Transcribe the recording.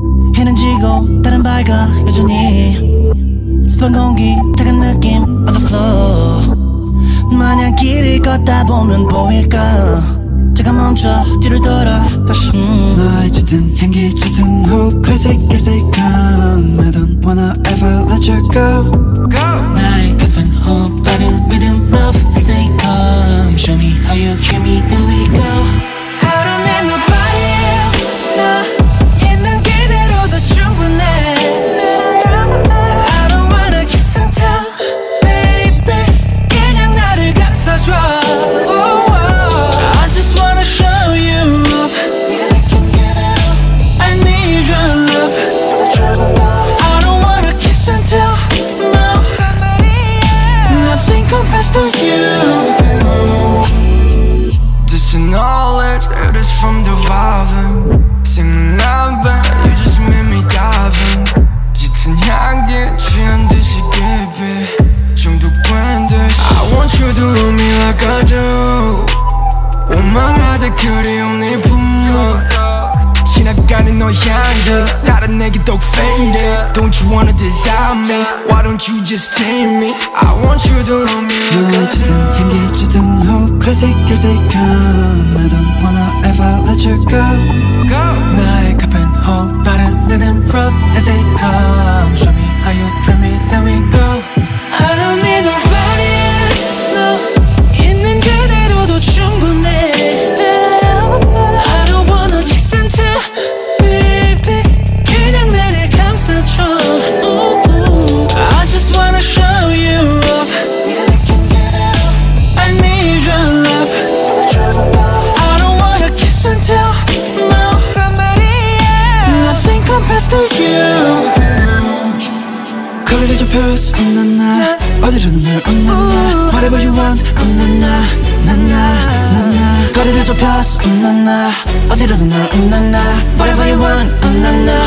해는 지고 다른 밝아 여전히 습한 공기 타간 느낌 of the flow 마냥 길을 걷다 보면 보일까 잠깐 멈춰 뒤를 돌아 다시 너의 짙은 향기 짙은 호흡 classic as they come I don't wanna ever let you go 나의 급한 호흡 빠른 rhythm rough as they come Show me how you hear me here we go I don't need nobody else 나 있는 그대로도 충분해 I don't wanna kiss and tell baby 그냥 나를 감싸줘 I just wanna show you up I need your love I don't wanna kiss and tell no nothing compares to you This knowledge, it is from the vibe 생각 안 봐, you just made me dive in 짙은 향기 취한 듯이 깊이 중독된 듯이 I want you to love me like I do 원망하다 그리운 네 품 지나가는 너의 향기 나를 내게 더욱 faded Don't you wanna desire me Why don't you just take me I want you to love me like 너의 I do 짙은 향기 짙은 호흡 classic as they come I don't wanna ever let you go 나의 급한 호흡 빠른 rhythm rough as they come Show me how you treat me then we go I don't need nobody else 너 있는 그대로도 충분해 I don't wanna kiss and tell baby 그냥 나를 감싸줘 I just wanna show you up I need your love I don't wanna kiss and tell no nothing compares to you 거리를 좁혀서 나 어디로든 널 온난나 Whatever you want 온난나 나나 거리를 좁혀서 나 어디로든 널 온난나 Whatever you want 온난나